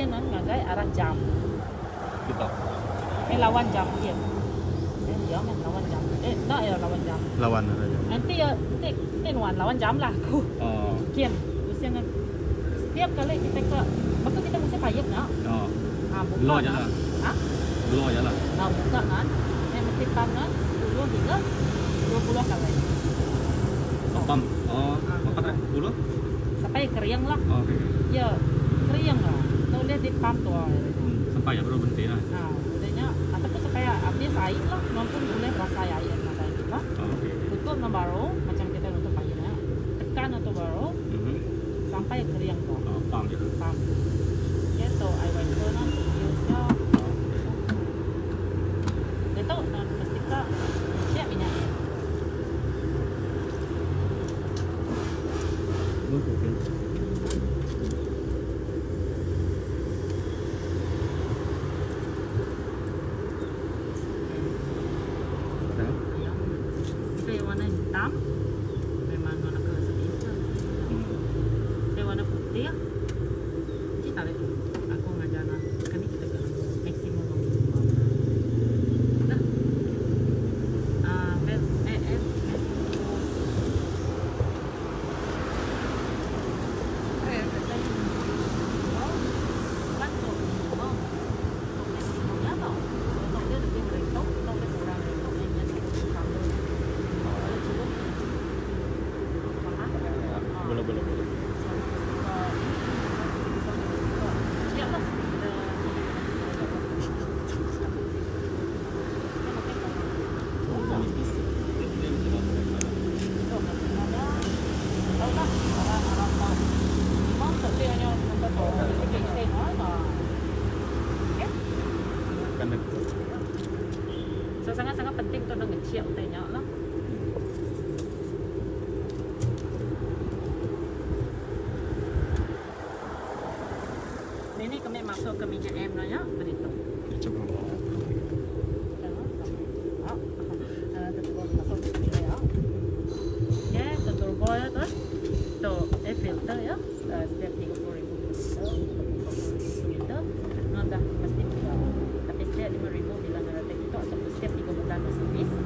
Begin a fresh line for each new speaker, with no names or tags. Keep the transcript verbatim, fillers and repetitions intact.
dia non ngagai arah jam.
Gitu.
Eh lawan jam dia. Eh dia kan lawan jam. Eh tak ya lawan jam.
Lawan aja.
Nanti ya nanti tenuan lawan jam lah aku.
Oh.
Kian usia kan setiap kali kita ke maka kita mesti payah nak.
Oh.
Ah buka.
Blow aja lah.
Hah?
Blow aja lah.
Nah buka kan. Eh mesti pam kan sepuluh hingga dua puluh kali.
Oh, pam. Oh, apa tadi? Dulu?
Sampai kering lah.
Oh, oke. Okay.
Ya kering lah. Tahu dia di pam tu.
Hmm, sampai ya baru berhenti lah.
Nah, udahnya ataupun supaya habis air lah, maupun boleh rasa air nada itu kan.
Oh, oke. Okay.
Tutup na baru macam kita nutup airnya. Tekan atau baru
Mm-hmm.
sampai kering tu.
Oh, pam gitu.
Pam. Gitu, air wiper nan biasa. Dia tahu nan pastikan siap minyak.
Oke. Okay.
Kita yang warna hitam memang warna kelas itu.
Hmm.
Dia warna putih. Kita lihat dulu. Aku ngajar nan. Kan kita ke maksimum. Dah. Ah, bel eh eh. Eh, kita ini. Oh, kan tu. Oh. Maksimumnya tau. Kalau dia lebih merentok, kalau dia kurang merentok, ini satu kali. Kalau cukup. Mana?
Boleh, boleh, boleh. So sangat-sangat penting tu nak ngeciap tanya lah. Ini kami masuk ke minyak M lah ya, begitu. Coba.
Ya, turbo ya tu. Tu air filter ya, setiap tiga puluh ribu filter, filter, nanti pasti bisa. Tapi setiap lima ribu bila nak itu atau setiap tiga bulan servis.